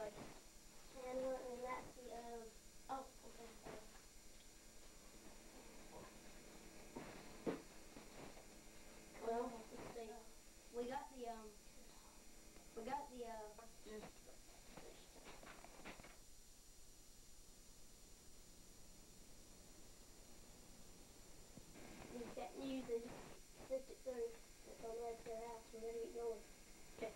And that's the, oh, okay, sorry. Well, let's see. We got the, you can't use it. Sift it through. It's on the way to their house. We gotta get going. Okay.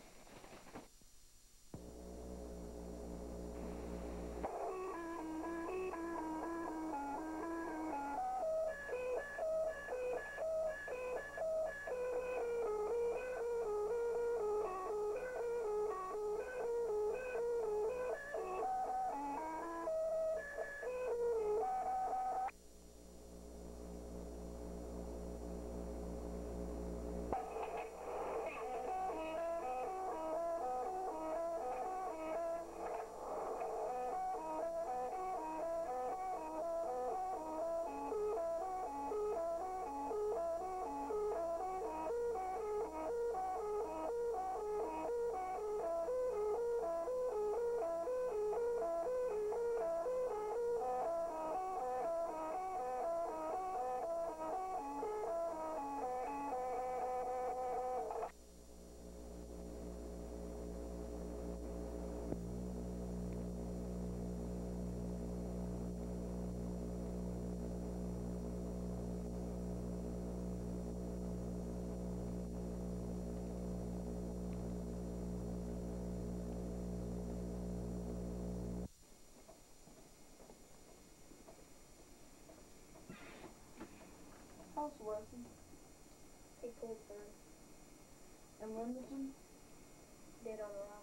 How's Wilson? He pulled through. And Wendelson? Dead on arrival.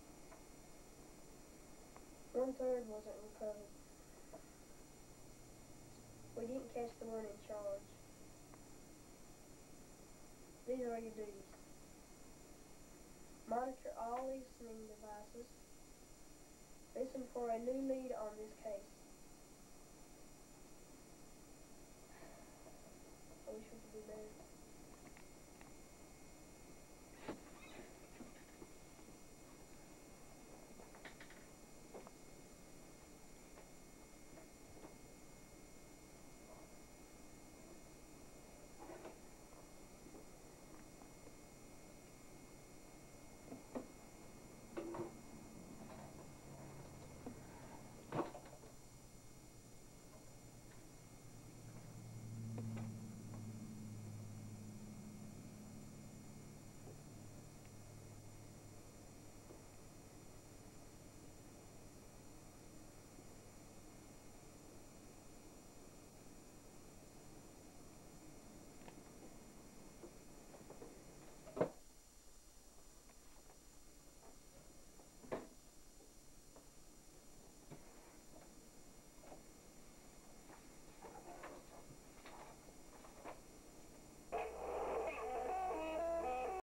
1/3 wasn't recovered. We didn't catch the one in charge. These are your duties. Monitor all listening devices. Listen for a new lead on this case. I wish we could do better.